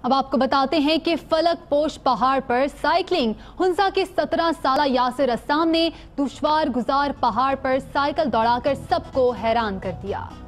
अब आपको बताते हैं कि फलक पोश पहाड़ पर साइकिलिंग। हुंजा के 17 साला यासिर अस्साम ने दुश्वार गुजार पहाड़ पर साइकिल दौड़ाकर सबको हैरान कर दिया।